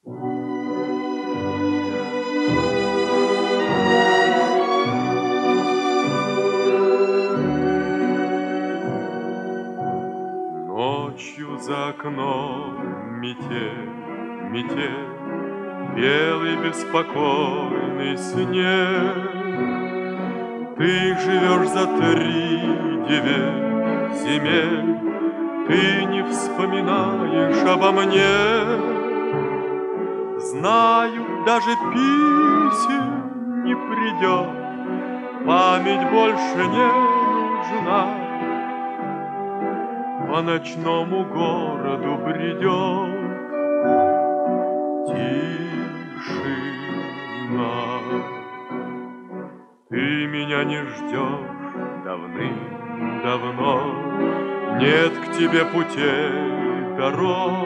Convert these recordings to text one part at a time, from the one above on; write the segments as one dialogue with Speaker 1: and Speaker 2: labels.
Speaker 1: Ночью за окном метель, метель, белый беспокойный снег. Ты живешь за 3-9 земель, ты не вспоминаешь обо мне. Знаю, даже писем не придет, память больше не нужна. По ночному городу бредет тишина. Ты меня не ждешь давным-давно, нет к тебе путей, дорог.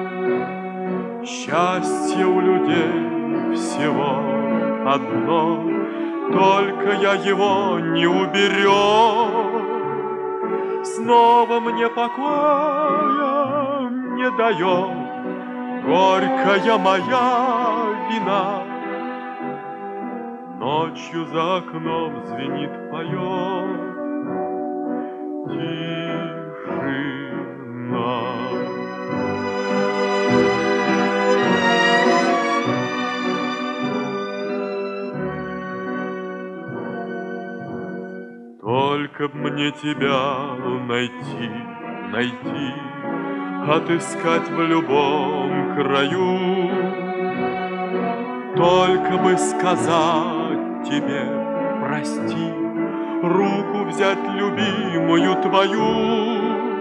Speaker 1: Счастье у людей всего одно, только я его не уберег. Снова мне покоя не дает горькая моя вина. Ночью за окном звенит, поет тишина. Только б мне тебя найти, найти, отыскать в любом краю. Только бы сказать тебе прости, руку взять любимую твою,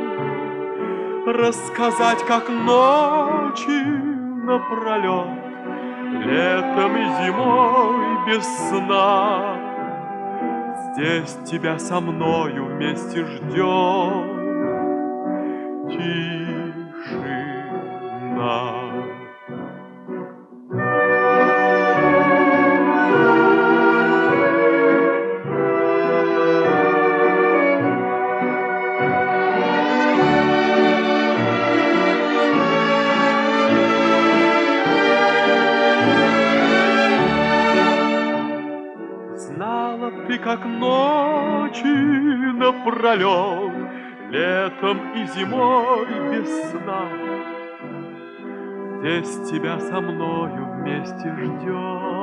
Speaker 1: рассказать, как ночи напролет, летом и зимой без сна. Здесь тебя со мною вместе ждет тишина. Знала б ты, как ночи напролет, летом и зимой без сна. Здесь тебя со мною вместе ждет